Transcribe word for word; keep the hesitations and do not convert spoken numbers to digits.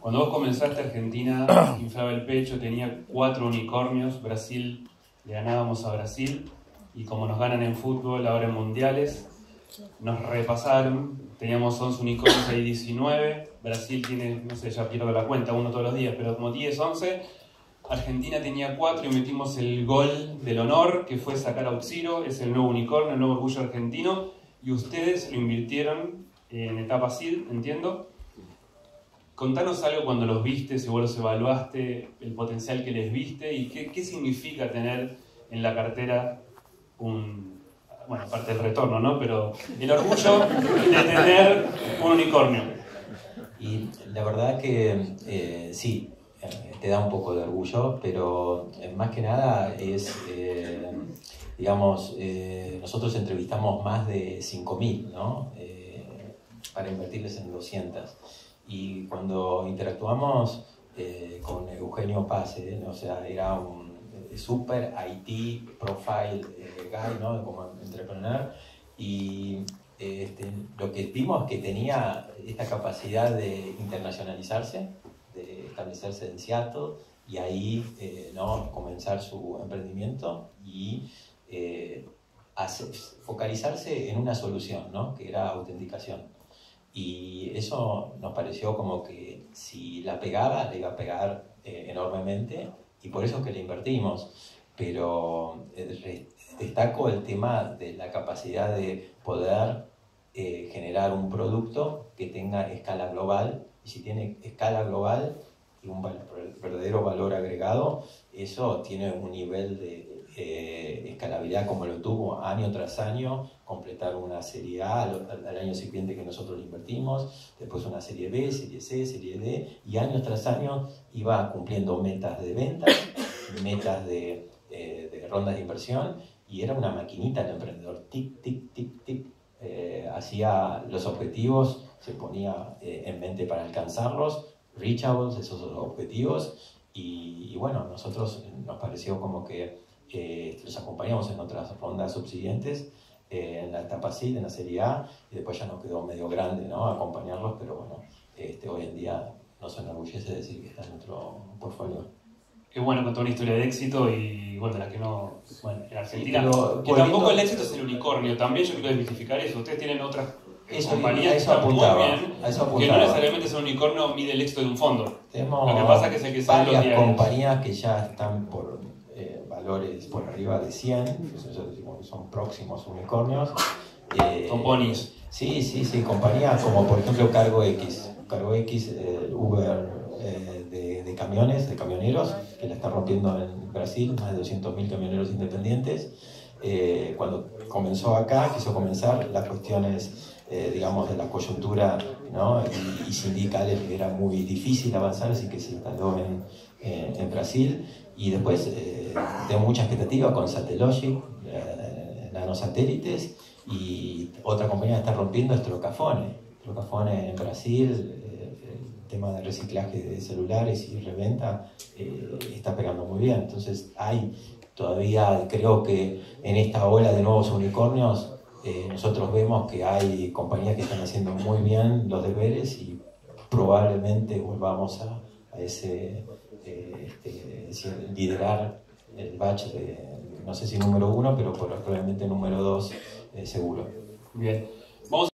Cuando vos comenzaste, Argentina inflaba el pecho, tenía cuatro unicornios, Brasil, le ganábamos a Brasil, y como nos ganan en fútbol, ahora en mundiales, nos repasaron, teníamos once unicornios, hay diecinueve, Brasil tiene, no sé, ya pierdo la cuenta, uno todos los días, pero como diez, once, Argentina tenía cuatro y metimos el gol del honor, que fue sacar a Auxiro, es el nuevo unicornio, el nuevo orgullo argentino, y ustedes lo invirtieron en etapa S I D, entiendo. Contanos algo cuando los viste, si vos los evaluaste, el potencial que les viste y qué, qué significa tener en la cartera un, bueno, aparte del retorno, ¿no? Pero el orgullo de tener un unicornio. Y la verdad que eh, sí, te da un poco de orgullo, pero eh, más que nada es, eh, digamos, eh, nosotros entrevistamos más de cinco mil, ¿no? Eh, para invertirles en doscientas. Y cuando interactuamos eh, con Eugenio Pase, ¿no? O sea, era un super I T profile eh, guy, ¿no? Como entrepreneur, y este, lo que vimos es que tenía esta capacidad de internacionalizarse, de establecerse en Seattle y ahí eh, ¿no? comenzar su emprendimiento y eh, hacer, focalizarse en una solución, ¿no? Que era autenticación. Y eso nos pareció como que si la pegaba, le iba a pegar eh, enormemente, y por eso es que le invertimos. Pero eh, destaco el tema de la capacidad de poder eh, generar un producto que tenga escala global, y si tiene escala global y un verdadero valor agregado, eso tiene un nivel de eh, escalabilidad como lo tuvo año tras año, completar una serie A al, al año siguiente que nosotros le invertimos, después una serie B, serie C, serie D, y año tras año iba cumpliendo metas de ventas, metas de, eh, de rondas de inversión, y era una maquinita el emprendedor, tic, tic, tic, tic, eh, hacía los objetivos, se ponía eh, en mente para alcanzarlos, reachables, esos son los objetivos, y, y bueno, nosotros nos pareció como que eh, los acompañamos en otras rondas subsiguientes, eh, en la etapa S I D, en la serie A, y después ya nos quedó medio grande, ¿no? Acompañarlos, pero bueno, este, hoy en día nos enorgullece decir que está en nuestro portfolio. Qué bueno contar una historia de éxito y, bueno, la que no... Bueno, en Argentina, sí, pero, que tampoco el éxito es el unicornio, también yo quiero desmitificar eso. Ustedes tienen otras eso, compañías a eso que están muy bien, a eso que no necesariamente es un unicornio, mide el éxito de un fondo. Tenemos lo que pasa es que es el que sabe los varias diarios. compañías que ya están por eh, valores por arriba de cien, eso decimos que son próximos unicornios. Eh, Son ponis. Sí, sí, sí, compañías como por ejemplo CargoX, CargoX, eh, Uber eh, de, de camiones, de camioneros, que la está rompiendo en Brasil, más de doscientos mil camioneros independientes. Eh, cuando comenzó acá, quiso comenzar las cuestiones, eh, digamos, de la coyuntura, ¿no? y, y sindicales, que era muy difícil avanzar, así que se instaló en, en, en Brasil. Y después eh, tengo mucha expectativa con Satellogic, eh, nanosatélites, y otra compañía que está rompiendo es Trocafone. Trocafone en Brasil, eh, el tema de reciclaje de celulares y reventa eh, está pegando muy bien. Entonces hay todavía, creo que en esta ola de nuevos unicornios, eh, nosotros vemos que hay compañías que están haciendo muy bien los deberes y probablemente volvamos a, a ese eh, este, liderar el batch de, no sé si número uno, pero probablemente número dos, eh, seguro. Bien. Vamos